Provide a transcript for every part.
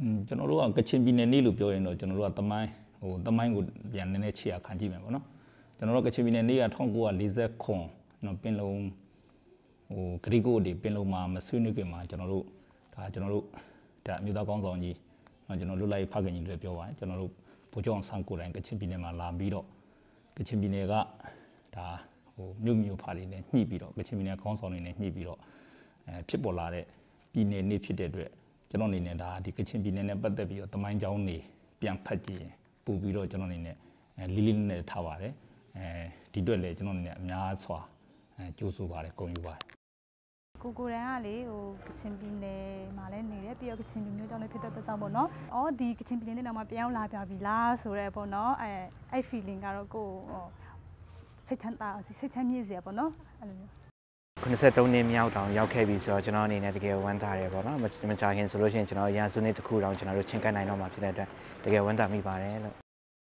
ကျွန်တော်တို့ကကချင်ပြည်နယ်နေ့လို့ပြောရင်တော့ကျွန်တော်တို့ကတမိုင်းကိုပြန်နည်းနည်းချရခံကြည့်မယ်ပေါ့နော်ကျွန်တော်တို့ကချင်ပြည်နယ်နေ့က1949နော်ပင်လုံဂရီကိုတွေပင်လုံမှာမဆွေးနွေးခင်မှာကျွန်တော်တို့ဒါအမျိုးသားကောင်းဆောင်ကြီးနော်ကျွန်တော်လွတ်လပ်ရေးဖခင်ကြီးတွေပြောပါတယ်ကျွန်တော်တို့ဗိုလ်ချုပ်အောင်ဆန်းကိုယ်တိုင်ကချင်ပြည်နယ်မှာလာပြီးတော့ကချင်ပြည်နယ်ကဒါမြို့ဖာတွေနဲ့ညှိပြီးတော့ကချင်ပြည်နယ်ကောင်းဆောင်တွေနဲ့ညှိပြီးတော့ဖြစ်ပေါ်လာတဲ့ပြည်နယ်နေ့ဖြစ်တဲ့အတွက်ကျွန်တော်အနေနဲ့ဒါဒီကချင်ပြည်နယ်နဲ့ပတ်သက်ပြီးတော့တမိုင်းကြောင်းနေပြန်ဖတ်ကြည့်ရင်ပို့ပြီးတော့ကျွန်တော်အနေနဲ့လေးနဲ့ထားပါတယ်ဒီအတွက်လည်းကျွန်တော်အနေနဲ့အများစွာကြိုးဆိုပါတယ်ဂုဏ်ယူပါတယ်ကိုရန်ကလေကချင်ပြည်နယ်မှာလည်းနေတယ်ပြီးတော့ကချင်လူမျိုးကြောင့်လည်းဖြစ်တဲ့အတွက်ကြောင့်ပေါ့နော်။ဒီကချင်ပြည်နယ်နဲ့တော့မှပြောင်းလာပြပြီလားဆိုတော့ပေါ့နော်။အဲ့ feeling ကတော့ကိုစိတ်ချမ်းမြေ့စရာပေါ့နော်။အဲ့လိုမျိုး 93နှစ်မြောက်တောင်ရောက်ခဲ့ပြီဆိုတော့ကျွန်တော်အနေနဲ့တကယ်ဝမ်းသာတယ်ပေါ့နော်။မကြာခင်ဆိုလို့ရှိရင်ကျွန်တော်ရာစုနှစ်တစ်ခုတောင်ကျွန်တော်တို့ချင်းကပ်နိုင်တော့မှာဖြစ်တဲ့အတွက်တကယ်ဝမ်းသာမိပါတယ်လို့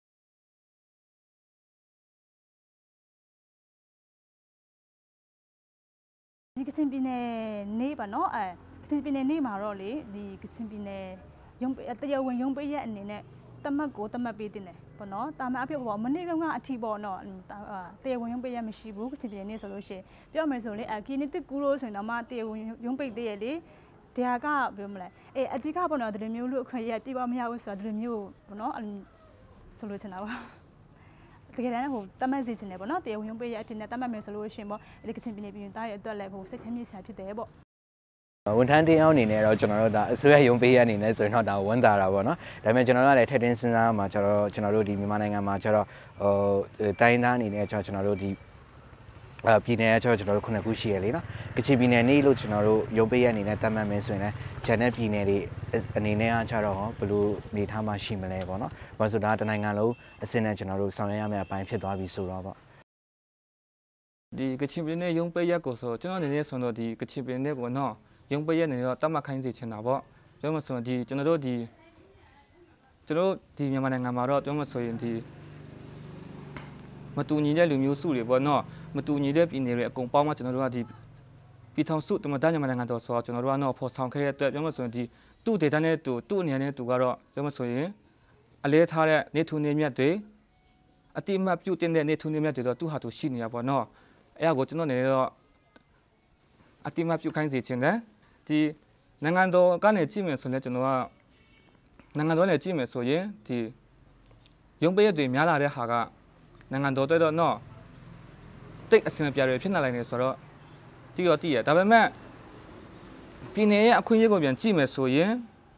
ဒီကချင်ပြည်နယ်နေ့ပါနော်ကချင်ပြည်နယ်နေ့မှာတော့လေဒီကချင်ပြည်နယ်တရားဝင်ရုံးပေးရက်အနေနဲ့တမတ်ပေးတင်တယ်ပေါ့နော်တာမန်အဖြစ်ပေါ့မနေ့ကအထီပေါ့နော်တရားဝင်ရုံးပေးရက်မရှိဘူးကချင်ပြည်နယ်နေ့ဆိုလို့ရှိရင်ပြောမယ်ဆိုလေကီနီတစ်ကူလို့ဆိုရင်တော့မှတရားဝင်ရုံးပေးသေးရဲ့လေတရားကပြောမလဲအဓိကပေါ့နော်ဒီလိုမျိုးလို့အခွင့်အရေးပြပါမရဘူးဆိုတော့ဒီလိုမျိုးပေါ့နော်ဆိုလို့ချင်တာပါတကယ်တမ်းတမတ်စီချင်တယ်ပေါ့နော်တရားဝင်ရုံးပေးရအဖြစ်နဲ့တမတ်မယ်ဆိုလို့ရှိရင်ပေါ့ဒီကချင်ပြည်နယ်ပြည်သားရဲ့အတွက်လည်းစိတ်ချမ်းမြေ့စရာဖြစ်တယ်ပေါ့ဝန်ထမ်းတင်းအောင်အနေနဲ့တော့ကျွန်တော်တို့ဒါအစိုးရရုံးပေးရအနေနဲ့ဆိုရင်တော့ဒါဝန်တာတာပေါ့နော်ဒါပေမဲ့ကျွန်တော်တို့ကလည်းထက်တွင်းစဉ်းစားမှာကျွန်တော်တို့ဒီမြန်မာနိုင်ငံမှာကျတော့တိုင်းသားအနေနဲ့ကျွန်တော်တို့ဒီပြည်နယ်ကကျွန်တော်တို့9ခုရှိရလေနော်ကချင်ပြည်နယ်နေ့လို့ကျွန်တော်တို့ရုံးပေးရအနေနဲ့တတ်မှတ်မယ်ဆိုရင်လည်းဂျန်တဲ့ပြည်နယ်တွေအနေနဲ့ကကျတော့ဘယ်လိုနေထားမှရှိမလဲပေါ့နော်ဘာလို့ဆိုတော့တနိုင်ငံလုံးအစင်းနဲ့ကျွန်တော်တို့ဆောင်ရွက်ရမယ့်အပိုင်းဖြစ်သွားပြီဆိုတော့ပေါ့ဒီကချင်ပြည်နယ်ရုံးပေးရက်ကိုဆိုကျွန်တော်အနေနဲ့ဆိုတော့ဒီကချင်ပြည်နယ်ကိုနော်ရုံးပေးရက်နေတော့တတ်မှတ်ခိုင်းစေချင်တာပေါ့ပြောမှဆိုရင်ဒီကျွန်တော်တို့ဒီမြန်မာနိုင်ငံမှာတော့ပြောမှဆိုရင်ဒီမတူညီတဲ့လူမျိုးစုတွေပေါ့နော်မတူညီတဲ့ပြည်နယ်တွေအကုန်ပေါင်းမှကျွန်တော်တို့ကဒီပြည်ထောင်စုတမန်တော်မြန်မာနိုင်ငံတော်ဆိုတော့ကျွန်တော်တို့ကတော့ဖော်ဆောင်ခဲ့တဲ့အတွက်ပြောမှဆိုရင်ဒီသူ့ဒေတာနဲ့သူ့အနေနဲ့သူကတော့ပြောမှဆိုရင်အလဲထားတဲ့နေထုနေမြတ်တွေအတိအမှတ်ပြုတင်တဲ့နေထုနေမြတ်တွေတော့သူ့ဟာသူရှိနေရပေါ့နော်အဲ့ဒါကိုကျွန်တော်နေတော့အတိအမှတ်ပြုခိုင်းစေချင်တယ်ဒီနိုင်ငံတော်ကနေကြည့်မယ်ဆိုရင်ကျွန်တော်ကနိုင်ငံတော်နဲ့ကြည့်မယ်ဆိုရင်ဒီရုံးပေးရတွေများလာတဲ့ဟာကနိုင်ငံတော်တော့နော်တိတ်အစင်ပြရဖြစ်နေလိုက်နေဆိုတော့တီးရဒါပေမဲ့ပြည်နယ်ရဲ့အခွင့်အရေးကိုပြန်ကြည့်မယ်ဆိုရင်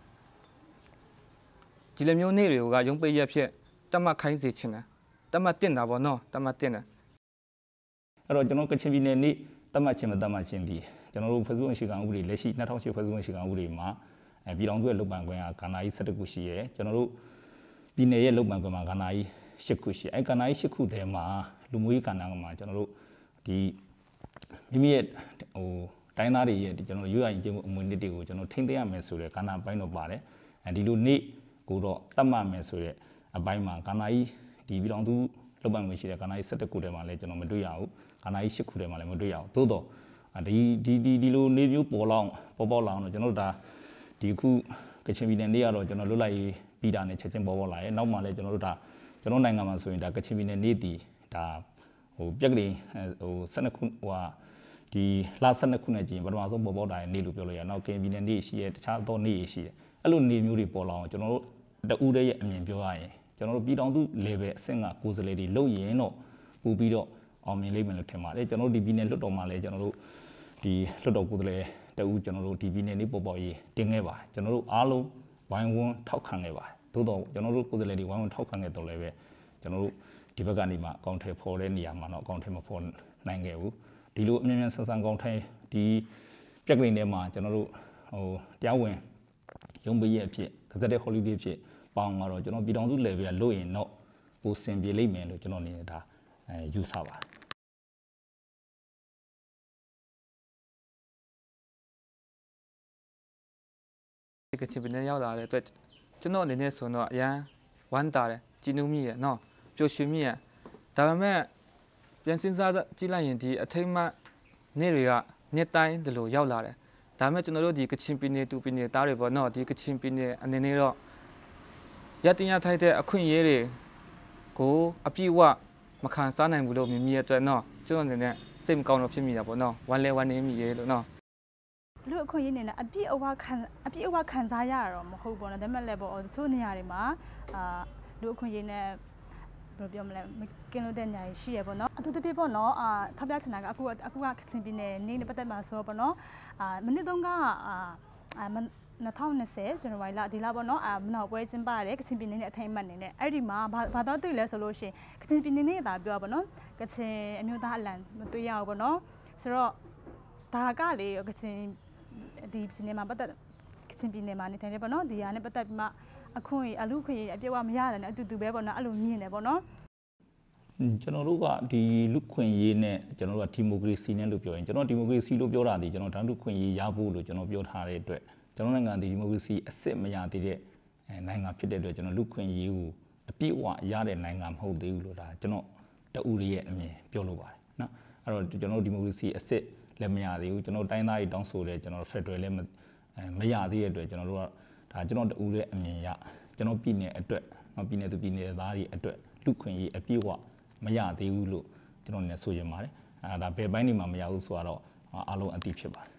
ဒီလိုမျိုးနေ့တွေကရုံးပေးရဖြစ်တတ်မှတ်ခိုင်းစေချင်တယ်တတ်မှတ်တင်တာပေါ့နော်တတ်မှတ်တင်တယ်အဲ့တော့ကျွန်တော်ကချင်ပြည်နယ်နေ့တတ်မှတ်ခြင်းမတတ်မှတ်ခြင်းဒီကျွန်တော်တို့ဖွဲ့စည်းပုံအခြေခံဥပဒေလက်ရှိ2008ဖွဲ့စည်းပုံအခြေခံဥပဒေမှာပြည်ထောင်စုရဲ့လုပ်ပိုင်ခွင့်ကကဏ္ဍကြီး17ခုရှိရဲကျွန်တော်တို့ပြည်နယ်ရဲ့လုပ်ပိုင်ခွင့်မှာကဏ္ဍကြီး10ခုရှိအဲကဏ္ဍကြီး10ခုထဲမှာလူမျိုးရေးကဏ္ဍမှာကျွန်တော်တို့ဒီမိမိရဲ့တိုင်းသားတွေရဲ့ကျွန်တော်ရွေးရရင်ကျင်းမှုအမွေအနှစ်တွေကိုကျွန်တော်ထိန်းသိမ်းရမယ်ဆိုတဲ့ကဏ္ဍပိုင်းတော့ပါတယ်ဒီလိုနေ့ကိုတော့တတ်မှတ်မယ်ဆိုတဲ့အပိုင်းမှာကဏ္ဍကြီးဒီပြည်ထောင်စုလုပ်ပိုင်ခွင့်ရှိတဲ့ကဏ္ဍကြီး17ခုထဲမှာလည်းကျွန်တော်မတွေ့ရဘူးကဏ္ဍကြီး10ခုထဲမှာလည်းမတွေ့ရဘူးသို့တော့ဒီလိုနေမျိုးပေါ်လာအောင်တော့ကျွန်တော်တို့ဒါဒီခုကချင်ပြည်နယ်နေ့ကတော့ကျွန်တော်လွတ်လပ်ရေးပြည်တာနဲ့ချက်ချင်းပေါ်လာရဲနောက်မှလည်းကျွန်တော်တို့ဒါကျွန်တော်နိုင်ငံမှာဆိုရင်ဒါကချင်ပြည်နယ်နေ့တည်ဒါပြက်ကလေး12ခုဒီလ12ခုနဲ့ကြည့်ရင်ပထမဆုံးပေါ်တာနေ့လို့ပြောလို့ရနောက်ကရင်ပြည်နယ်နေ့ရှိရဲတခြားသောနေ့ရှိရဲအဲ့လိုနေမျိုးတွေပေါ်လာအောင်ကျွန်တော်တို့တဦးတည်းရဲ့အမြင်ပြောရရင်ကျွန်တော်တို့ပြည်တော်စု level အဆင့်ကကိုယ်စားလှယ်တွေလုပ်ရင်တော့ပို့ပြီးတော့အောင်မြင်လိမ့်မယ်လို့ထင်ပါတယ်ကျွန်တော်တို့ဒီပြည်နယ်လွှတ်တော်မှာလည်းကျွန်တော်တို့ဒီလွှတ်တော်ကိုယ်စားလှယ်တဦးကျွန်တော်တို့ဒီပြည်နယ်နေ့ပေါ်ရေးတင်ခဲ့ပါတယ်ကျွန်တော်တို့အားလုံးဝိုင်းဝန်းထောက်ခံခဲ့ပါတယ်သို့တော့ကျွန်တော်တို့ကိုယ်စားလှယ်တွေဝိုင်းဝန်းထောက်ခံခဲ့တော့လည်းပဲကျွန်တော်တို့ဒီဘက်ကနေမှအကောင့်ထဲပေါ်တဲ့နေရာမှာတော့အကောင့်ထဲမပေါ်နိုင်ခဲ့ဘူးဒီလိုအမြင်မြန်ဆန်ဆန်ကောင်းထဲဒီပြက်ကလေးထဲမှာကျွန်တော်တို့တရားဝင်ရုံးပေးရအဖြစ်ကစားတဲ့ holiday ဖြစ်ပေါင်းတော့ကျွန်တော်ပြည်တော်စု level ကလို့ရင်တော့ပိုစင်ပြေလိမ့်မယ်လို့ကျွန်တော်နေတာယူဆပါတယ်ကချင်ပြည်နယ်ရောက်လာတဲ့အတွက်ကျွန်တော်အနေနဲ့ဆိုတော့အရန်ဝမ်းတာတယ်ကြည်နူးမိရနော်ပျော်ရွှင်မိရဒါပေမဲ့ပြန်စဉ်းစားကြည့်လိုက်ရင်ဒီအထိမ်းအမှတ်နေ့တွေကနှစ်တိုင်းဒီလိုရောက်လာတယ်ဒါပေမဲ့ကျွန်တော်တို့ဒီကချင်ပြည်နယ်တူပြည်နယ်သားတွေပေါ့နော်ဒီကချင်ပြည်နယ်အနေနဲ့တော့ရတင်ရထိုက်တဲ့အခွင့်အရေးတွေကိုအပြည့်အဝမခံစားနိုင်ဘူးလို့မြင်မိရတဲ့နော်ကျွန်တော်အနေနဲ့စိတ်မကောင်းတော့ဖြစ်မိတာပေါ့နော်ဝမ်းလဲဝမ်းနေမိရေလို့နော်လူအခွင့်အရေးနေနဲ့အပြည့်အဝခံစားရတော့မဟုတ်ပေါ့နော်ဒါပေမဲ့လည်းပေါ့တချို့နေရာတွေမှာလူအခွင့်အရေးနဲ့ဘယ်လိုပြောမလဲကင်းလို့တဲ့ညာရှိရပေါ့နော်အထူးသဖြင့်ပေါ့နော်ထောက်ပြချင်တာကအခုကကချင်ပြည်နယ်နေနဲ့ပတ်သက်မှာဆိုတော့ပေါ့နော်မနစ်တုန်းက2020ဇန်နဝါရီလဒီလပေါ့နော်မနောက်ပွဲကျင်းပရတယ်ကချင်ပြည်နယ်နဲ့အထိမ်းအမှတ်နေနဲ့အဲ့ဒီမှာဘာတော့တွေ့လဲဆိုလို့ရှိရင်ကချင်ပြည်နယ်နဲ့သာပြောပါပေါ့နော်ကချင်အမျိုးသားအလံမတွေ့ရဘူးပေါ့နော်ဆိုတော့ဒါကလေကချင်ဒီပြည်နယ်မှာပတ်သက်ကချင်ပြည်နယ်မှာနေထိုင်တယ်ပေါ့နော်ဒီဟာနဲ့ပတ်သက်ပြီးမှအခွင့်အရေးအပြည့်အဝမရတယ်နဲ့အတူတူပဲပေါ့နော်အဲ့လိုမြင်တယ်ပေါ့နော်ကျွန်တော်တို့ကဒီလူခွင့်ရေးနဲ့ကျွန်တော်တို့ကဒီမိုကရေစီနဲ့လို့ပြောရင်ကျွန်တော်ဒီမိုကရေစီလို့ပြောတာဒီကျွန်တော်တန်းလူခွင့်ရေးရဖို့လို့ကျွန်တော်ပြောထားတဲ့အတွက်ကျွန်တော်နိုင်ငံဒီမိုကရေစီအစစ်မရသေးတဲ့နိုင်ငံဖြစ်တဲ့အတွက်ကျွန်တော်လူခွင့်ရေးကိုအပြည့်အဝရတဲ့နိုင်ငံမဟုတ်သေးဘူးလို့ဒါကျွန်တော်တအူရဲ့အမြင်ပြောလို့ပါတယ်နော်အဲ့တော့ကျွန်တော်ဒီမိုကရေစီအစစ်လည်းမရသေးဘူးကျွန်တော်တိုင်းသားတွေတောင်းဆိုတယ်ကျွန်တော်ဖက်ဒရယ်လည်းမရသေးတဲ့အတွက်ကျွန်တော်တို့ကဒါကျွန်တော်တအူရဲ့အမြင်ရကျွန်တော်ပြည်နယ်အတွက်ပြည်နယ်သူပြည်နယ်သားတွေအတွက်လူခွင့်ရေးအပြည့်အဝမရသေးဘူးလို့ကျွန်တော်လည်းဆိုချင်ပါတယ်ဒါဘယ်ပိုင်းနေမှာမရဘူးဆိုတော့အားလုံးအသိဖြစ်ပါတယ်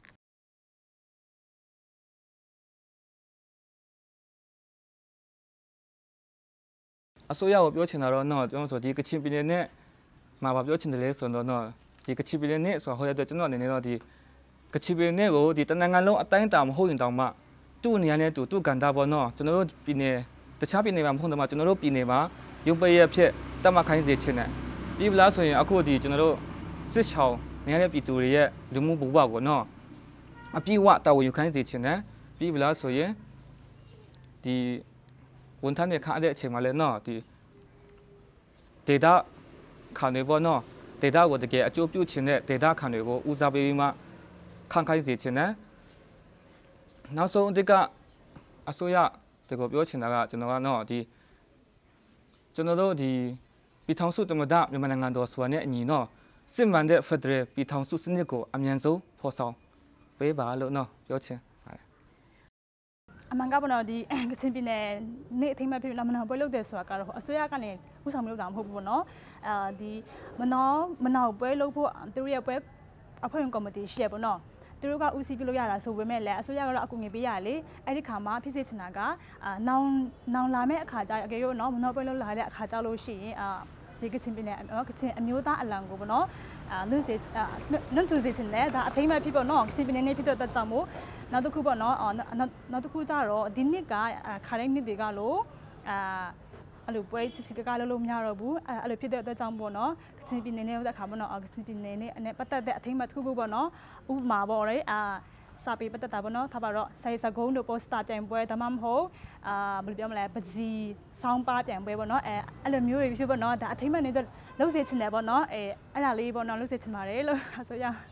အစိုးရကိုပြောချင်တာတော့နော်ကျွန်တော်ဆိုဒီကချင်ပြည်နယ်နဲ့မှာပြောချင်တယ်လဲဆိုတော့နော်ဒီကချင်ပြည်နယ်နဲ့ဆိုဟောရတဲ့ကျွန်တော်အနေနဲ့တော့ဒီကချင်ပြည်နယ်ကိုဒီတနင်္ဂနွေလုံးအတိုင်းအတာမဟုတ်ရင်တောင်မှသူ့နေရာနဲ့သူ့ကန်တာပေါ့နော်ကျွန်တော်တို့ပြည်နယ်တခြားပြည်နယ်မှာမဟုတ်တော့မှကျွန်တော်တို့ပြည်နယ်မှာရုံပရဖြစ်တတ်မှတ်ခိုင်းစေချင်တယ်ပြီးပလားဆိုရင်အခုဒီကျွန်တော်တို့စစ်ချောင်းနေရာတဲ့ပြည်သူတွေရဲ့လူမှုဘဝကိုနော်အပြည့်အဝတာဝန်ယူခိုင်းစေချင်တယ်ပြီးပလားဆိုရင်ဒီဝန်ထမ်းတွေခါတဲ့အချိန်မှာလည်းနော်ဒီဒေတာခံတွေပေါ့နော်ဒေတာကိုတကယ်အကျိုးပြုချင်တဲ့ဒေတာခံတွေကိုဦးစားပေးပြီးမှခံခိုင်းစေချင်တယ်နောက်ဆုံးအကအစိုးရဒီကိုပြောချင်တာကကျွန်တော်ကနော်ဒီကျွန်တော်တို့ဒီပြည်ထောင်စုသမ္မတမြန်မာနိုင်ငံတော်ဆိုတာနဲ့အညီနော်စစ်မှန်တဲ့ဖက်ဒရယ်ပြည်ထောင်စုစနစ်ကိုအမြန်ဆုံးဖော်ဆောင်ပေးပါလို့နော်ပြောချင်ပါတယ်အမှန်ကပေါ့နော်ဒီကချင်ပြည်နယ်နေ့အထိမ်းအမှတ်ဖြစ်မနောပွဲလုပ်တယ်ဆိုတာကတော့အစိုးရကနေဥဆောင်မလုပ်တာမဟုတ်ဘူးပေါ့နော်ဒီမနောပွဲလုပ်ဖို့သူတို့ရဲ့ပွဲအဖွဲ့ဝင်ကော်မတီရှိရပေါ့နော်သူတို့ကဦးစီးပြုလုပ်ရတာဆိုပေမဲ့လည်းအစိုးရကတော့အကူငွေပေးရလေအဲ့ဒီခါမှာဖြစ်စေချင်တာကနောင်လာမဲ့အခါကျအကယ်၍နော်မနောပွဲလုပ်လာတဲ့အခါကျလို့ရှိရင်ဒီကချင်ပြည်နယ်ကချင်အမျိုးသားအလံကိုပေါ့နော်လွတ်ထူစေချင်တယ်ဒါအထိမ်းအမှတ်ဖြစ်ပေါ့နော်ကချင်ပြည်နယ်နဲ့ဖြစ်တဲ့အတွက်ကြောင့်မို့နောက်တစ်ခုပေါ့နော်နောက်တစ်ခုကျတော့ဒီနှစ်ကခါတိုင်းနှစ်တွေကလို့အဲ့လိုပွဲစစ်ကလို့မရတော့ဘူးအဲ့လိုဖြစ်တဲ့အတွက်ကြောင့်ပေါ့နော်ကချင်ပြည်နယ်နဲ့တဲ့အခါပေါ့နော်ကချင်ပြည်နယ်နဲ့အနေပတ်သက်တဲ့အထိမ်းအမှတ်တစ်ခုပေါ့နော်ဥပမာပေါ့လေစာပေပတ်သက်တာပေါ့နော်ထားပါတော့စာရေးစကုံးတို့ပိုစတာပြိုင်ပွဲဒါမှမဟုတ်ဘယ်လိုပြောမလဲပစီဆောင်းပါပြိုင်ပွဲပေါ့နော်အဲ့လိုမျိုးတွေဖြစ်ပေါ့နော်ဒါအထိမ်းအမှတ်နေတဲ့လှုပ်စေချင်တယ်ပေါ့နော်အဲ့ဒါလေးပေါ့နော်လှုပ်စေချင်ပါတယ်လို့ဆိုရ